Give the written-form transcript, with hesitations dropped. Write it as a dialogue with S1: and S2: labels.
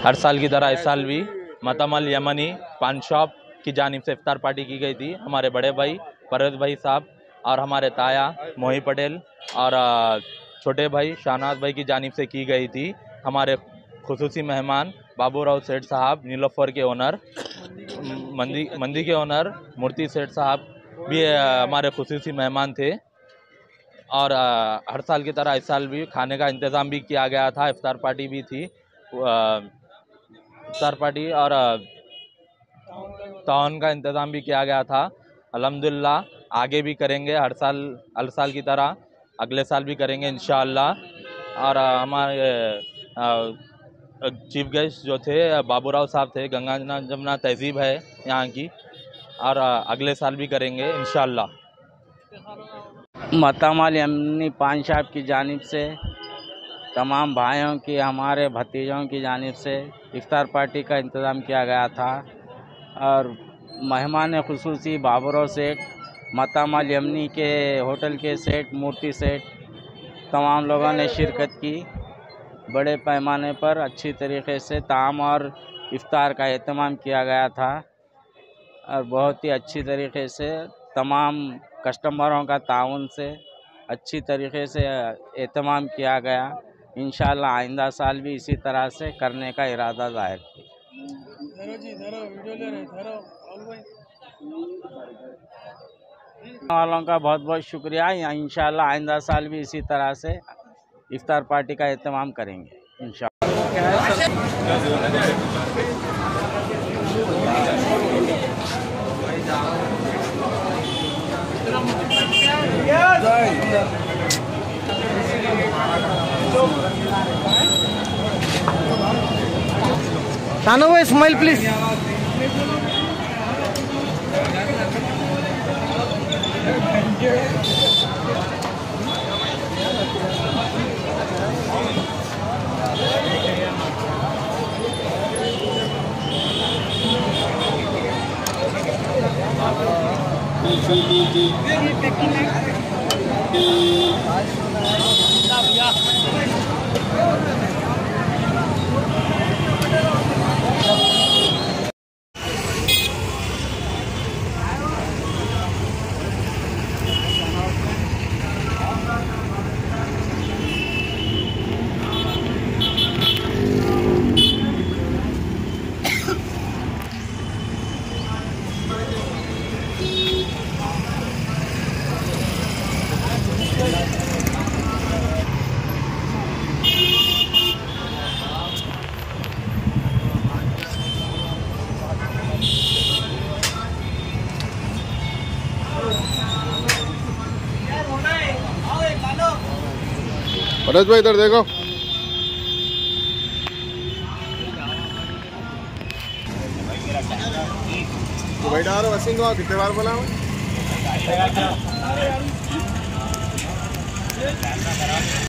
S1: हर साल की तरह इस साल भी मतमल यमनी पान शॉप की जानिब से इफ्तार पार्टी की गई थी। हमारे बड़े भाई परवेज भाई साहब और हमारे ताया मोही पटेल और छोटे भाई शाहनाज भाई की जानिब से की गई थी। हमारे खुसूसी मेहमान बाबू राव सेठ साहब नीलोफर के ओनर, मंदी के ओनर मूर्ति सेठ साहब भी हमारे खुसूसी मेहमान थे। और हर साल की तरह इस साल भी खाने का इंतज़ाम भी किया गया था। इफ्तार पार्टी भी थी, इफ्तार पार्टी और ताउन का इंतज़ाम भी किया गया था। अल्हम्दुलिल्लाह आगे भी करेंगे, हर साल की तरह अगले साल भी करेंगे इंशाअल्लाह। और हमारे चीफ गेस्ट जो थे बाबूराव साहब थे, गंगा जमुना तहजीब है यहाँ की, और अगले साल भी करेंगे इंशाअल्लाह।
S2: मतमल यमनी पान शॉप की जानिब से तमाम भाइयों की, हमारे भतीजों की जानिब से इफ्तार पार्टी का इंतज़ाम किया गया था और मेहमान खुसूसी बाबूराव सेठ, मतमल यमनी के होटल के सेठ, मूर्ति सेठ, तमाम लोगों ने शिरकत की। बड़े पैमाने पर अच्छी तरीके से ताम और इफ्तार का एहतमाम किया गया था और बहुत ही अच्छी तरीके से तमाम कस्टमरों का ताउन से अच्छी तरीके से एहतमाम किया गया। इंशाअल्लाह आइंदा साल भी इसी तरह से करने का इरादा ज़ाहिर किया। वालों का बहुत बहुत शुक्रिया। इंशाअल्लाह आइंदा साल भी इसी तरह से इफ्तार पार्टी का एहतमाम करेंगे इंशाअल्लाह।
S3: Tano boy, smile please.
S4: Parvez भाई इधर देखो। तो भाई डालो वसीम को कितने बार बोला